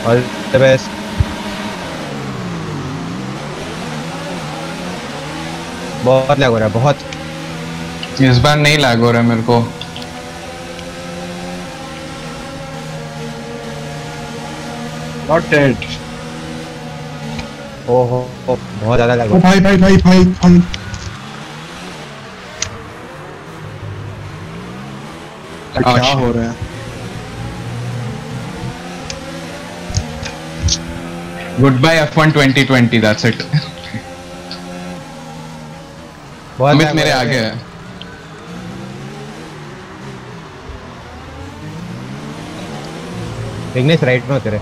All the best. बहुत लग हो रहा है बहुत। इस बार नहीं लैग हो रहा है मेरे को। Not dead. ओहो बहुत ज्यादा लग ओ रहा भाई भाई भाई भाई भाई। क्या हो रहा है? Good bye F1 2020, that's it. बहुत अमित lag मेरे हो रहा आगे है। है। विघ्नेश राइट में हो तेरे।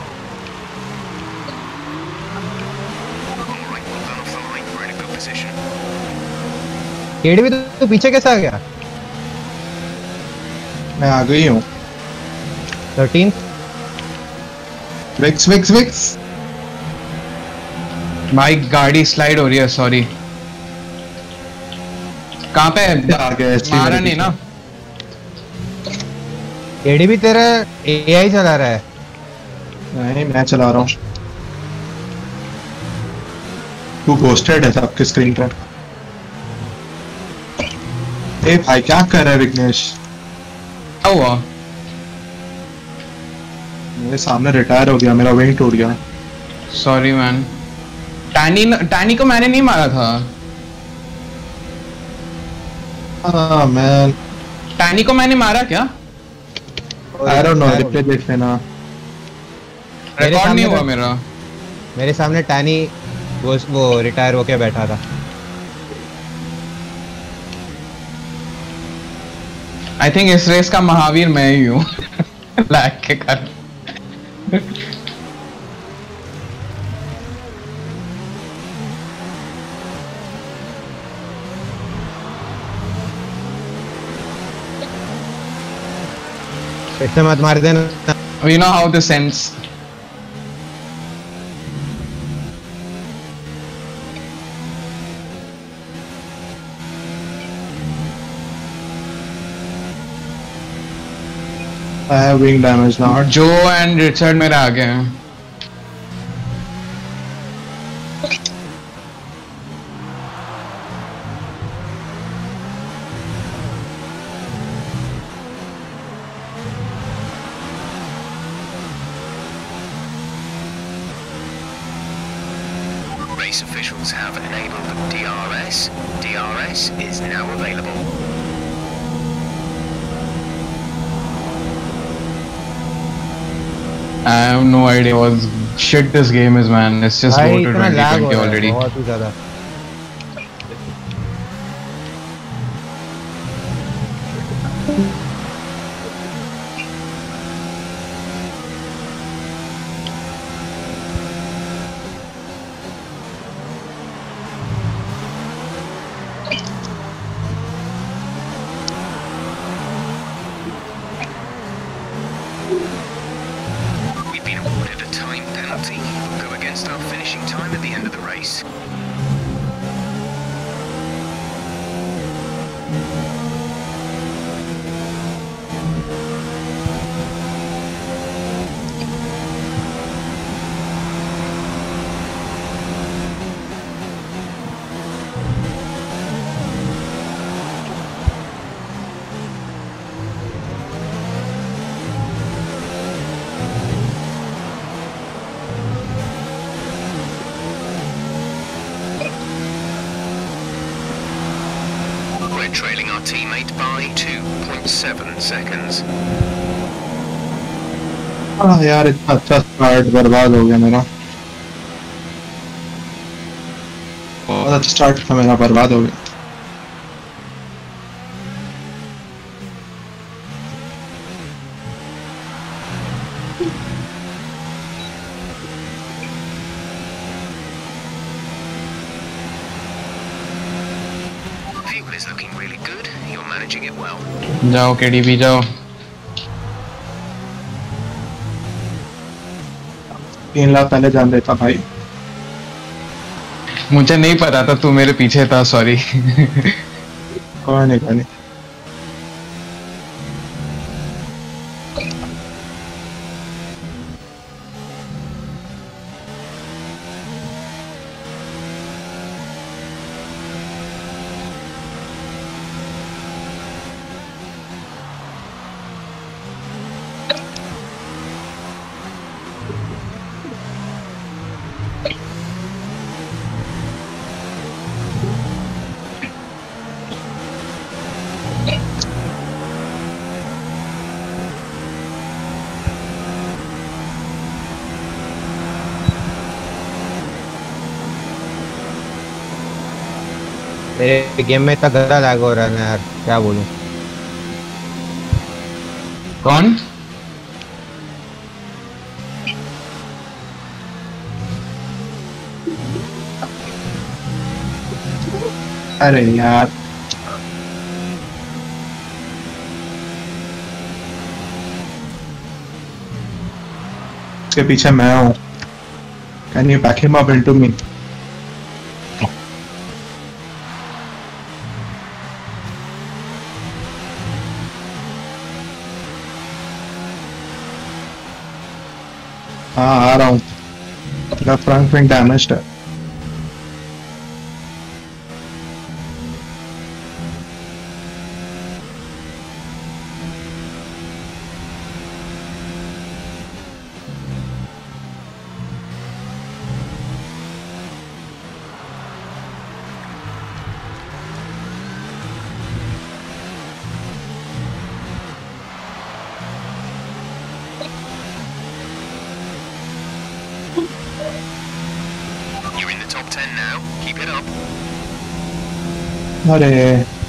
केडी भी तू पीछे कैसे आ गया? मैं आ गई हूँ। 13। विक्स विक्स विक्स। भाई गाड़ी स्लाइड हो रही है, सॉरी। कहाँ पे है? आ गया ऐसे ही मारा मेरे नहीं ना? केडी भी तेरा एआई चला रहा है। नहीं, मैं चला रहा हूँ। तू घोस्टेड है आपके स्क्रीन पर। ए भाई क्या कर रहा है विघ्नेश? क्या हुआ? मेरे सामने रिटायर हो गया, मेरा विंग टूट गया। Sorry man. टैनी को मैंने नहीं मारा था। हाँ मैन। टैनी को मैंने मारा क्या? आई डोंट नो, रिप्ले देख लेना। रिकॉर्ड नहीं हुआ मेरा। मेरे सामने टैनी वो रिटायर होके बैठा था। आई थिंक इस रेस का महावीर मैं ही हूँ। लैग के कारण। इससे मत मार देना। You know how this ends. I have wing damage now. जो एंड रिचर्ड मेरे आगे हैं। Race officials have enabled DRS. DRS is now available. I have no idea what shit this game is, man. It's just भाई go to इतना lag हो 2020 रहा है already. बहुत ही ज्यादा। We've been awarded a time penalty. Go against our finishing time at the end of the race. We're trailing our teammate by 2.7 seconds. हाँ यार, इतना अच्छा स्टार्ट बर्बाद हो गया मेरा। बहुत अच्छा स्टार्ट था मेरा, बर्बाद हो गया। Fuel is looking really good. You're managing it well. जाओ KDB जाओ। 3 लाख पहले जान देता भाई। मुझे नहीं पता था तू मेरे पीछे था, सॉरी। कोई नहीं कोई नहीं। मेरे गेम में इतना गंदा लैग हो रहा है ना यार, क्या बोलूं। कौन? अरे यार उसके पीछे मैं हूँ। Can you back him up into me? हाँ आ रहा हूँ। मेरा फ्रंट विंग डैमेज्ड है। You're in the top 10 now. Keep it up. अरे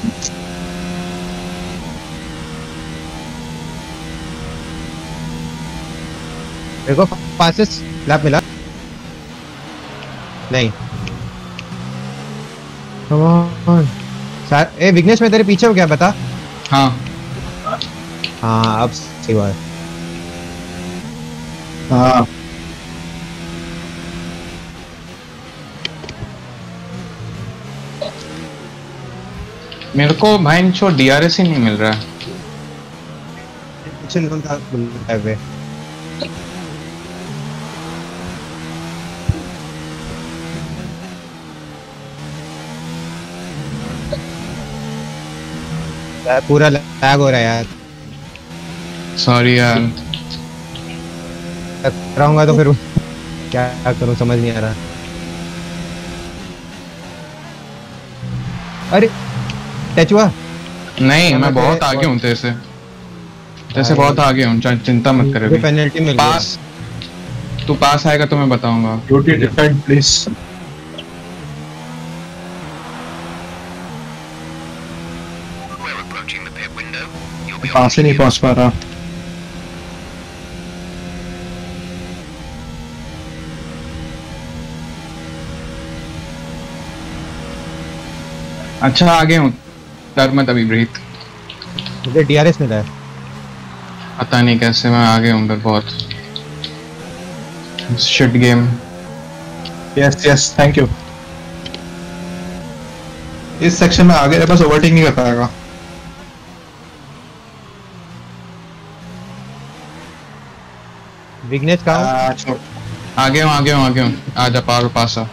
मेरे को फास्टेस्ट लैप मिला नहीं। Come on. ए विघ्नेश, मैं तेरे पीछे हूँ क्या, बता। हाँ हाँ अब सही बात। हाँ मेरे को भाई छो DRS ही नहीं मिल रहा है। पीछे कौन था बुलटा पे? पूरा लैग हो रहा है यार। सॉरी यार। रहूंगा तो फिर क्या करूं, समझ नहीं आ रहा। अरे टच हुआ। नहीं, मैं मैं बहुत आगे हूँ तेरे से। तेरे से बहुत आगे हूँ, चिंता मत कर। अभी पेनल्टी मिल गई। पास तू पास आएगा तो मैं बताऊंगा। Duty defend please. We're approaching the pit window. You'll be on पास ही नहीं पहुंच पा रहा। अच्छा आगे हूँ, डर मत अभी ब्रीथ। मुझे DRS मिला है। पता नहीं कैसे मैं आगे हूँ, पर बहुत shit game. Yes yes thank you. इस सेक्शन में आगे बस ओवरटेक नहीं कर पाएगा। विघ्नेश कहाँ? छोड़। आगे हूँ आगे हूँ आगे हूँ, आजा पार पास आ।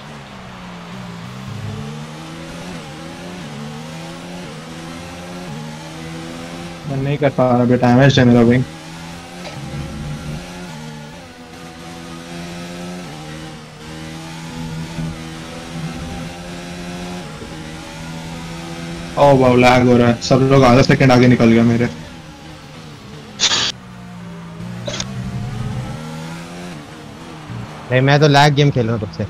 मैं नहीं कर पा रहा, अभी डैमेज है मेरा विंग। ओह वाह लैग हो रहा है। सब लोग आधा सेकंड आगे निकल गया मेरे। नहीं, मैं तो लैग गेम खेल रहा हूँ तब से।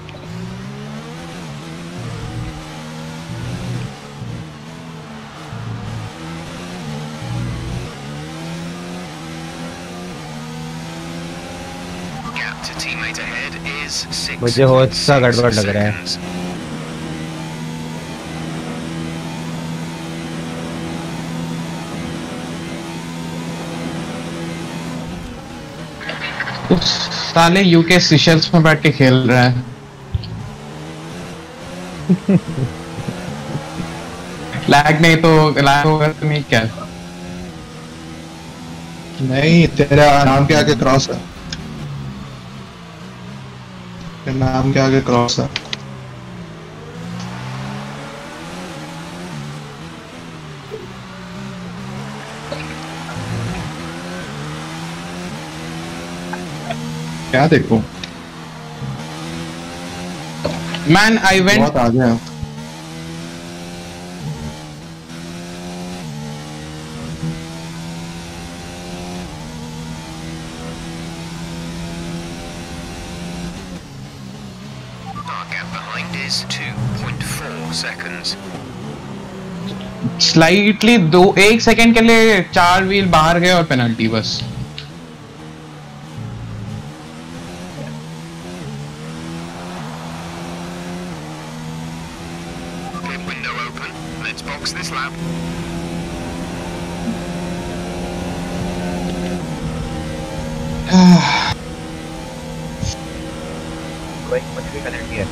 Gap to teammate ahead is 6 मुझे बहुत सा गड़बड़ लग रहा है। seconds. साले यूके सीशेल्स में बैठ के खेल रहा है। लैग नहीं तो लैग होगा तो नहीं क्या? नहीं तेरा नाम के आगे क्रॉस है। तेरे नाम के आगे क्रॉस है। क्या देखो? मैन आई वेंट, बहुत आगे है। is 2.4 seconds. स्लाइटली 1 सेकंड के लिए 4 व्हील बाहर गए और पेनल्टी बस. Pit window open. Let's box this lap. कोई कुछ भी पेनल्टी है.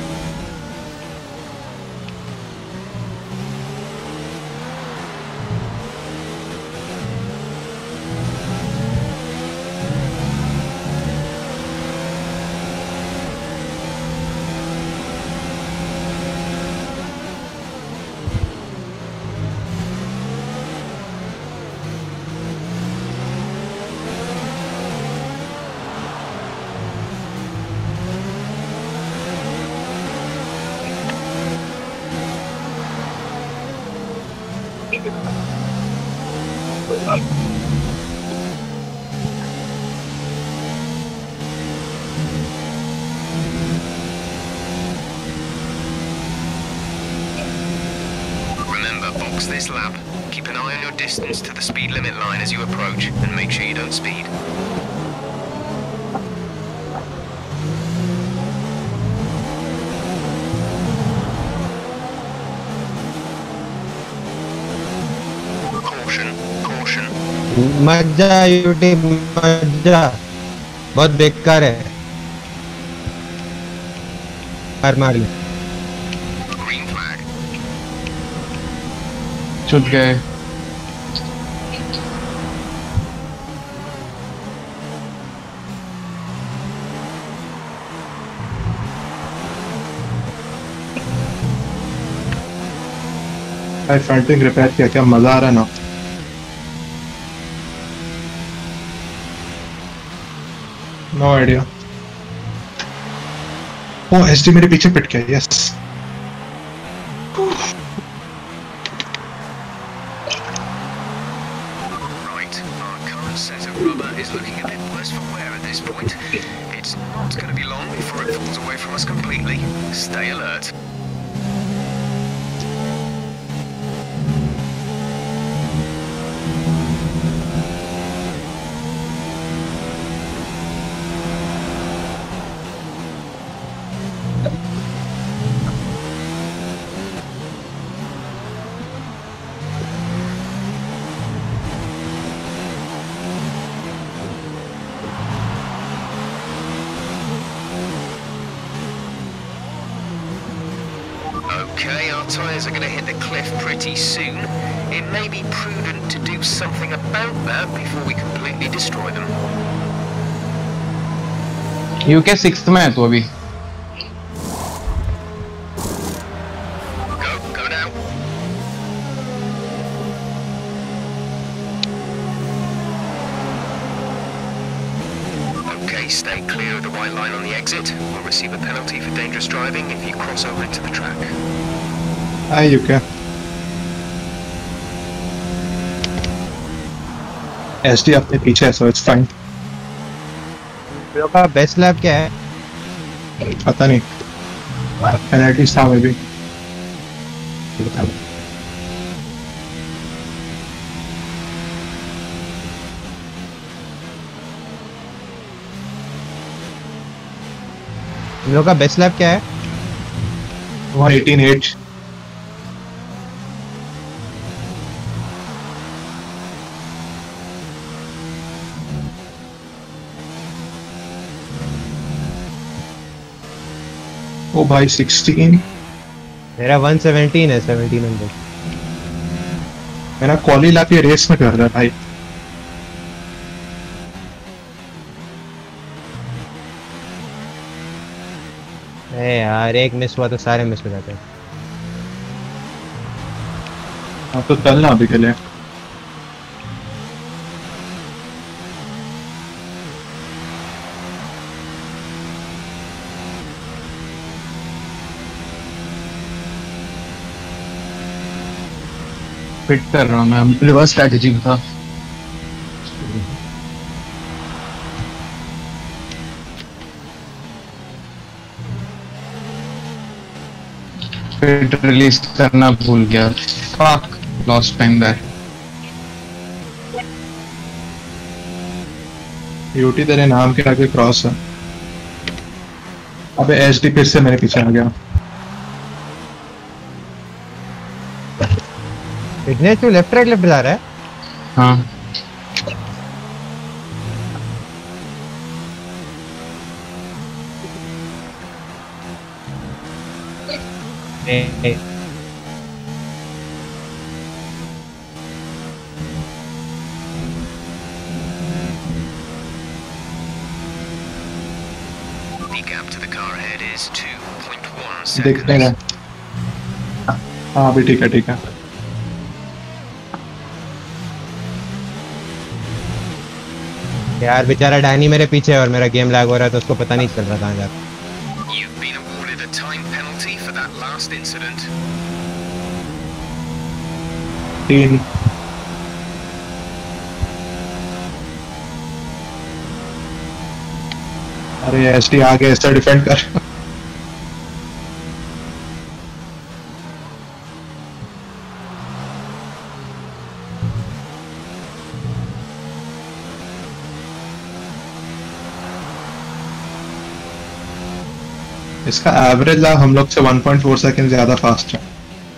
Remember, box this lap. Keep an eye on your distance to the speed limit line as you approach, and make sure you don't speed. Caution, caution. मत जा UT, मत जा, बहुत बेकार है. मार ली. Green flag. चुट गए. भाई फ्रंट विंग रिपेयर किया, क्या मजा आ रहा है ना. No idea. ओ एसडी मेरे पीछे पिट गया. Yes. Right, our current set of rubber is looking a bit worse for wear at this point. It's not going to be long before it falls away from us completely. Stay alert. Okay, our tyres are going to hit the cliff pretty soon. It may be prudent to do something about that before we completely destroy them. UK 6th में है तो अभी. Go now. Okay, stay clear of the white line on the exit. We'll receive a penalty for dangerous driving if you cross over into the track. Hi UK. SD अपने पीछे है, so it's fine. लोग का best lap क्या है? पता नहीं, penalty था मे बी. लोग का बेस्ट लैप क्या है? 118.8. ओ भाई 16. मेरा 117 है, 1700. मेरा कॉली ला के रेस में कर रहा है भाई. ए यार, एक मिस हुआ तो सारे मिस हो जाते हैं. अब तो चल ना अभी के लिए. फिट कर रहा हूँ मैं. रिवर्स स्ट्रेटजी में था. फिर रिलीज करना भूल गया। Fuck, lost time there. UT तेरे नाम के आगे क्रॉस है। अबे एचडी फिर से मेरे पीछे आ गया। विघ्नेश तू लेफ्ट राइट लेफ्ट जा रहा है? हाँ नहीं। The gap to the car ahead is 2.1 देखने seconds. का। हाँ अभी ठीक है ठीक है। यार बेचारा डैनी मेरे पीछे है और मेरा गेम लैग हो रहा है तो उसको पता नहीं चल रहा कहाँ जा रहा। You've been awarded a time penalty for that last incident. 3 अरे एचडी आ गया, इससे डिफेंड कर। इसका एवरेज लैप हम लोग से 1.4 सेकंड ज्यादा फास्ट है।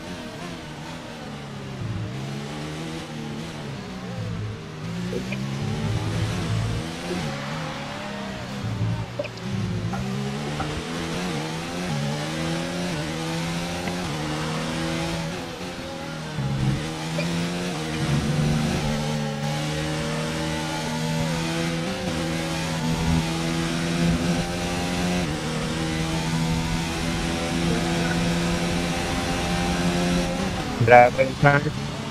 Driver front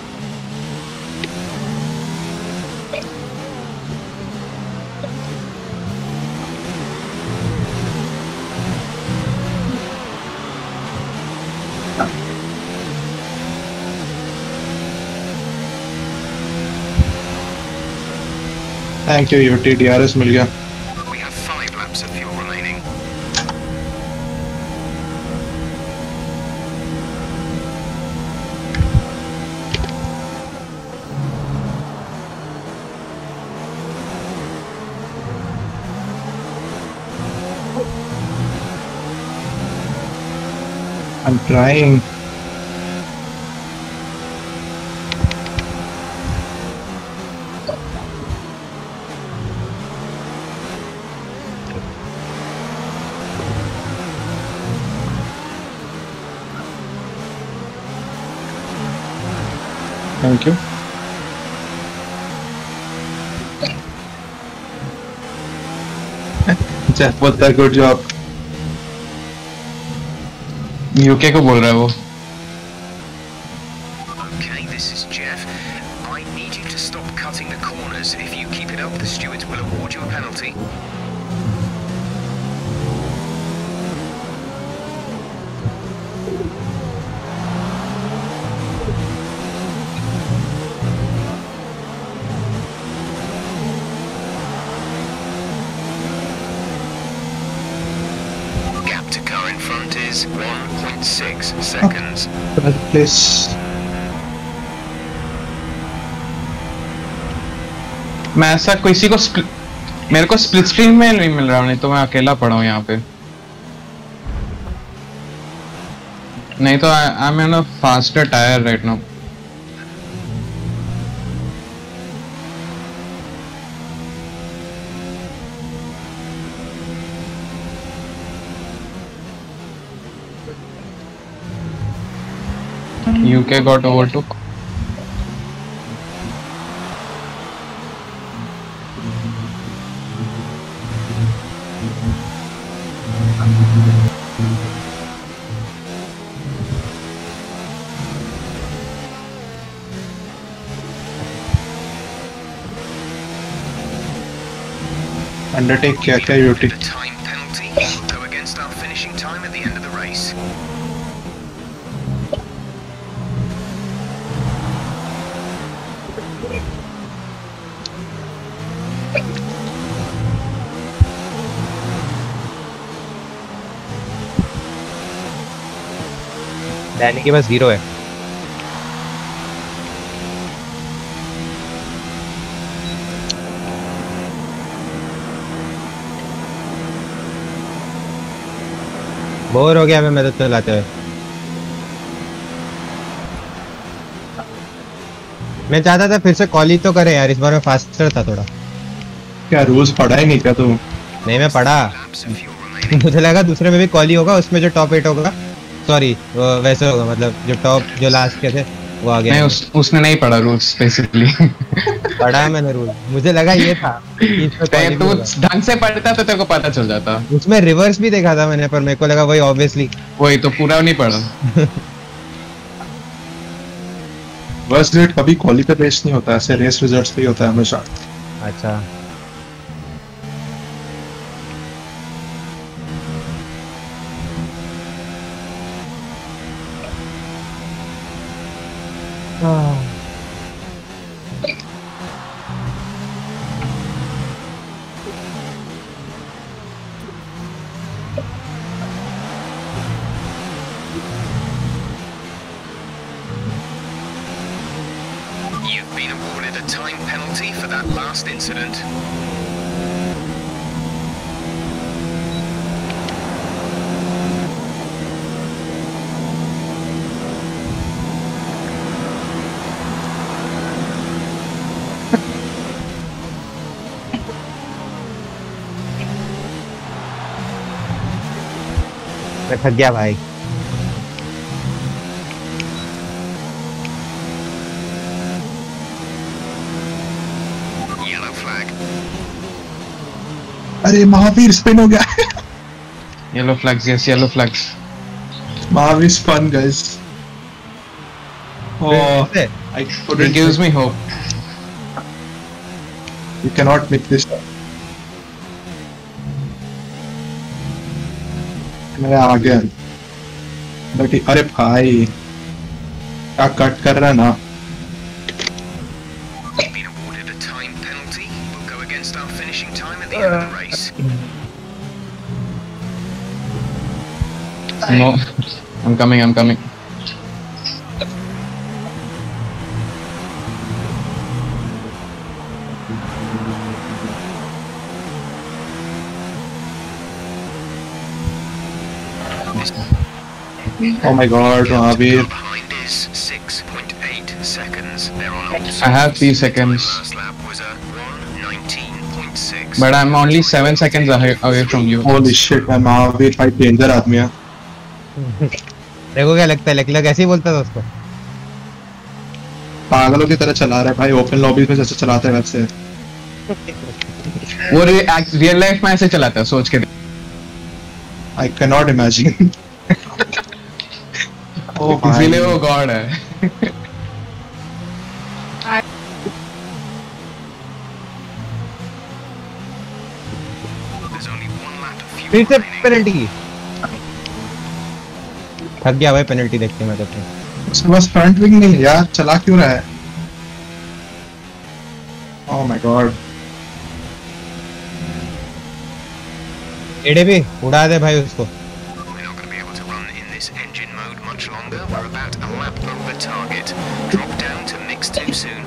thank you UT, DRS मिल गया। We have 5 laps of fuel remaining. I'm trying. Thank you. Jeff, what's that good job? UK को बोल रहा है वो। Okay, this is Jeff. I need you to stop cutting the corners. If you keep it up, the stewards will award you a penalty. Gap to car in front is 1.6 seconds. Please. मैं ऐसा किसी को मेरे को split screen में नहीं मिल रहा, नहीं तो मैं अकेला पड़ा हूँ यहाँ पे। नहीं तो I am in a faster tyre right now. UK got overtook. Undertake किया क्या UT? The time penalty will go against our finishing time at the end of the race. Danny के पास 0 है। बोर हो गया मैं तो चलाते हुए। मैं चाहता था फिर से कॉली तो करे यार, इस बार मैं फास्टर था थोड़ा। क्या रूल्स पढ़ा ही नहीं क्या तू? नहीं मैं पढ़ा, मुझे लगा दूसरे में भी कॉली होगा, उसमें जो टॉप 8 होगा, सॉरी वैसे होगा, मतलब जो टॉप जो लास्ट के थे वो आ गया। नहीं उसने नहीं पढ़ा रूल्स बेसिकली। पढ़ा मैंने रूल, मुझे लगा ये था कि इसमें quali भी तू होगा। ढंग से पढ़ता तो तेरे को पता चल जाता। उसमें रिवर्स भी देखा था मैंने, पर मेरे को लगा वही ऑब्वियसली। वही तो पूरा नहीं पढ़ा। वर्स्ट रेट कभी क्वाली पे बेस्ड नहीं होता, ऐसे रेस रिजल्ट्स पे ही होता है हमेशा। अच्छा You've been awarded a time penalty for that last incident. मैं थक गया भाई। Yellow flag. अरे महावीर स्पिन हो गया। Yellow flags, yes yellow flags. Mahavir spun guys. Oh, I It couldn't. gives me hope. You cannot make this up. मैं आ गया। But अरे भाई क्या कट कर रहा है ना। You've been awarded a time penalty. Will go against our finishing time at the end of the race. No, I'm coming, I'm coming. Oh my god, Mahavir. Behind is 6.8 seconds. They're on all I have 3 seconds, First lap was a 1:19.6. but I'm only 7 seconds away from you. Holy shit, मैं महावीर भाई danger आदमी है। देखो क्या लगता है, लेकिन ऐसे ही बोलता था उसको। पागलों की तरह चला रहा है भाई, ओपन लॉबी में जैसे चलाते हैं वैसे। वो रियल लाइफ में ऐसे चलाता है, सोच के। I cannot imagine. Oh इसीलिए वो गॉड है। There's only one lap of fuel फिर से remaining. पेनल्टी। थक गया भाई पेनल्टी देख के मैं तो। उसके पास फ्रंट विंग नहीं है यार, चला क्यों रहा है? Oh my god. एडे भी उड़ा दे भाई उसको। We're not going to be able to run in this engine mode much longer. We're about a lap over target. Drop down to mix too soon.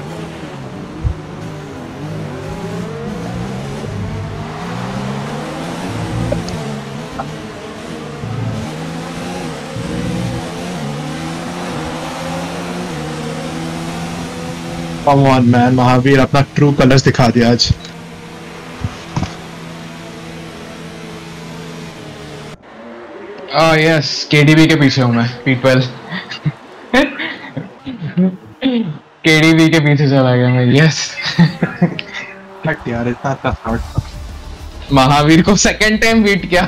Come on man, Mahavir अपना true colours दिखा दिया आज। Oh yes, KDB के पीछे हूँ मैं, P12। KDB के पीछे चला गया मैं, yes। हट यार, इतना टफ था। महावीर को सेकंड टाइम बीट किया।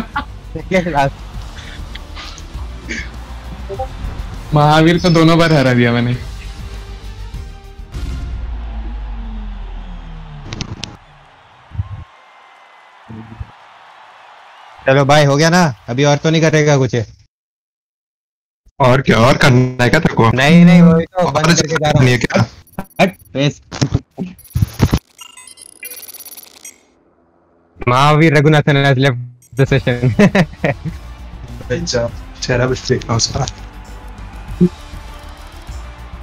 महावीर को दोनों बार हरा दिया मैंने। चलो भाई हो गया ना, अभी और तो नहीं करेगा कुछ। और क्या और करना है क्या तेरे को? नहीं नहीं वही तो और बंद करके जा रहा नहीं है हूँ। क्या? हट pace. Mahavir Raghunathan has left the session। चेहरा बस देखा उसका।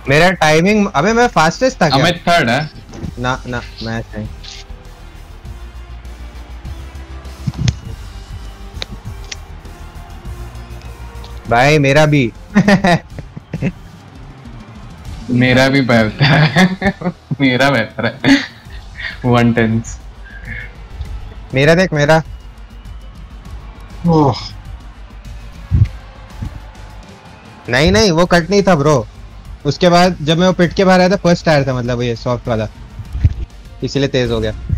मेरा टाइमिंग, अबे मैं फास्टेस्ट था क्या? अमित थर्ड है। ना ना मैं नहीं। भाई मेरा भी मेरा भी बेहतर है मेरा बेहतर है 110। मेरा देख मेरा। ओह नहीं नहीं वो कट नहीं था ब्रो। उसके बाद जब मैं वो पिट के बाहर आया था फर्स्ट टायर था, मतलब ये सॉफ्ट वाला, इसीलिए तेज हो गया।